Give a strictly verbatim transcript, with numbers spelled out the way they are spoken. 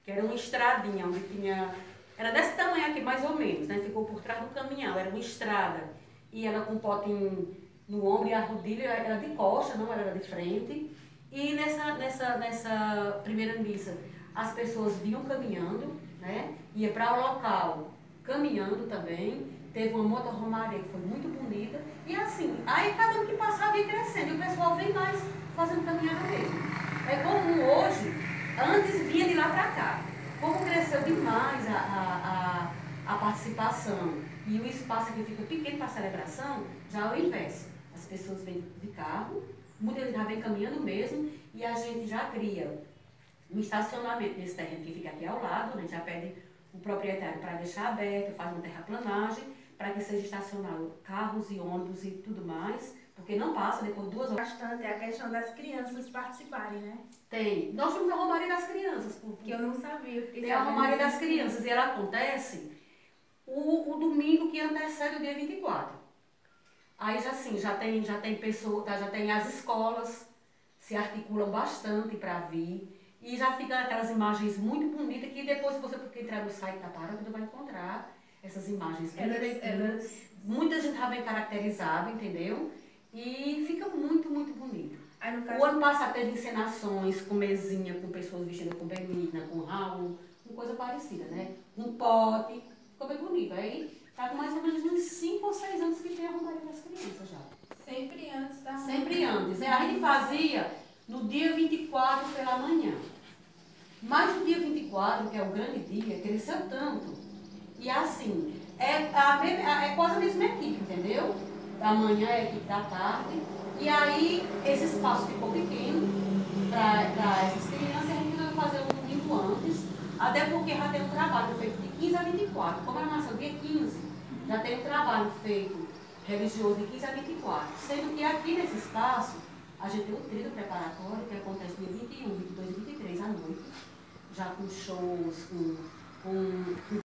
que era uma estradinha onde tinha... Era desse tamanho aqui, mais ou menos, né? Ficou por trás do caminhão, era uma estrada. E ela com um potinho no ombro e a rodilha era de costa, não era de frente. E nessa, nessa, nessa primeira missa, as pessoas vinham caminhando, né? Ia para o local caminhando também. Teve uma motorromaria que foi muito bonita. E assim, aí cada um que passava ia crescendo. E o pessoal vem mais fazendo caminhada mesmo. É comum hoje, antes vinha de lá para cá. Como cresceu demais a, a, a, a participação e o espaço que fica pequeno para a celebração, já é o inverso. As pessoas vêm de carro, muitas já vêm caminhando mesmo, e a gente já cria um estacionamento nesse terreno que fica aqui ao lado, né? Já pede o proprietário para deixar aberto, faz uma terraplanagem, para que seja estacionado carros e ônibus e tudo mais, porque não passa depois de duas horas. Bastante a questão das crianças participarem, né? Tem. Nós temos a Romaria das Crianças. Que eu não sabia. Eu Tem a Romaria das Crianças e ela acontece o, o domingo que antecede o dia vinte e quatro. Aí já assim, já tem, já tem pessoa, já tem as escolas, se articulam bastante para vir. E já fica aquelas imagens muito bonitas que depois, se você entrar no site da paróquia, vai encontrar essas imagens. Elas, elas... Muita gente já vem caracterizado, entendeu? E fica muito, muito bonito. Aí, no caso... O ano passado teve encenações com mesinha, com pessoas vestidas com Benigna, com Raul, com coisa parecida, né? Um pote, ficou bem bonito. Aí tá com mais ou menos uns cinco ou seis anos que tem a Romaria das Crianças já. Sempre antes da... Sempre antes. A gente fazia no dia vinte e quatro pela manhã. Mas o dia vinte e quatro, que é o grande dia, cresceu tanto. E assim, é, a, é quase a mesma equipe, entendeu? Da manhã é a equipe da tarde. E aí, esse espaço ficou pequeno para essas crianças, e a gente resolveu fazer um domingo antes, até porque já tem um trabalho feito de quinze a vinte e quatro. Como ela nasceu dia quinze, já tem um trabalho feito religioso de quinze a vinte e quatro. Sendo que aqui nesse espaço, a gente tem um trilho preparatório que acontece dia vinte e um, vinte e dois e vinte e três à noite, já com shows, com, com